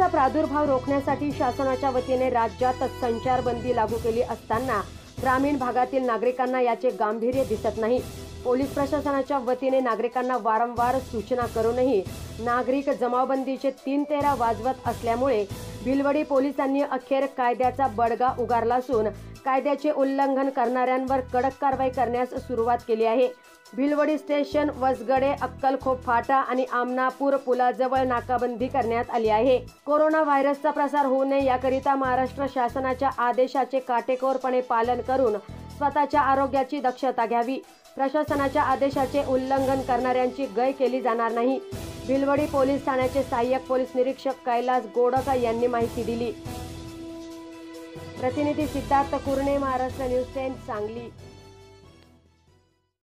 प्रादुर्भाव रोखण्यासाठी शासनाच्या वतीने राज्यात संचारबंदी लागू केली असताना ग्रामीण भागातील नागरिकांना याचे गांभीर्य दिसत नाही। पोलीस प्रशासनाच्या वतीने नागरिकांना वारंवार सूचना करूनही नागरिक जमावबंदीचे 3-13 वाजवत असल्यामुळे भिलवडी पोलिसांनी अखेर कायद्याचा बडगा उगारला असून कायद्याचे उल्लंघन करणाऱ्यांवर कडक कारवाई करण्यास सुरुवात केली आहे। भिलवडी स्टेशन, वसगडे, अक्कलखोप फाटा आणि आमनापूर पुलाजवळ नाकाबंदी करण्यात आली आहे। कोरोना व्हायरसचा प्रसार होऊ नये याकरिता महाराष्ट्र शासनाच्या आदेशाचे काटेकोरपणे पालन करून स्वतःच्या आरोग्याची दक्षता घ्यावी। प्रशासनाच्या आदेशाचे उल्लंघन करणाऱ्यांची गय केली जाणार नाही। भिलवडी पोलीस ठाण्याचे सहाय्यक पोलीस निरीक्षक कैलास गोडका यांनी माहिती दिली। प्रतिनिधी सिद्धार्थ कुरणे, महाराष्ट्र न्यूज 10, सांगली।